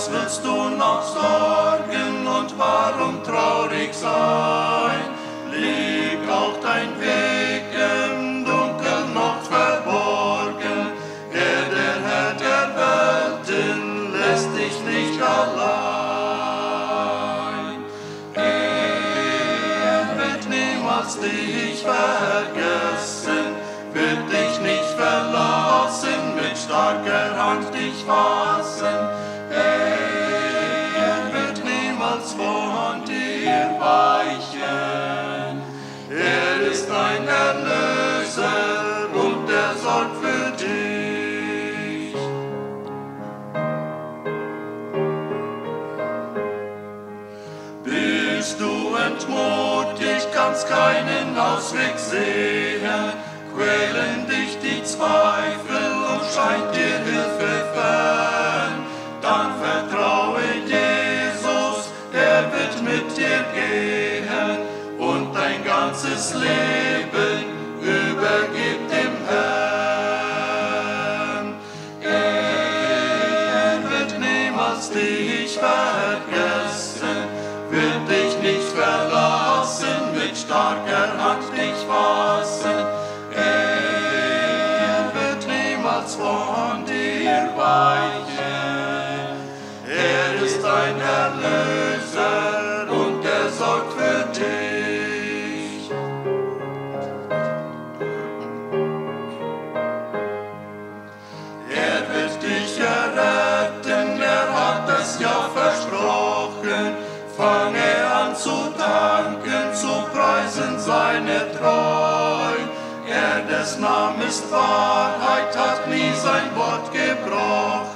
was willst du noch sorgen und warum traurig sein? Liegt auch dein Weg im Dunkeln noch verborgen, der Herr der Welten lässt dich nicht allein. Er wird niemals dich vergessen, wird dich nicht verlassen, mit starker Hand dich fassen. Er wird niemals von dir weichen. Er ist dein Erlöser und er sorgt für dich. Bist du entmutigt, kannst keinen Ausweg sehen, quälen dich die Zweifel und scheint dir Hilfe fern, dann vertraue Jesus, er wird mit dir gehen und dein ganzes Leben übergib dem Herrn. Er wird niemals dich vergessen, wird dich nicht verlassen, mit starker Hand dich fassen. Er wird niemals von dir weichen. Er ist dein Erlöser und er sorgt für dich. Er wird dich erretten, er hat es ja versprochen. Fange an zu danken, zu preisen seine Treu. Er, des Namens Wahrheit, hat nie sein Wort gebrochen.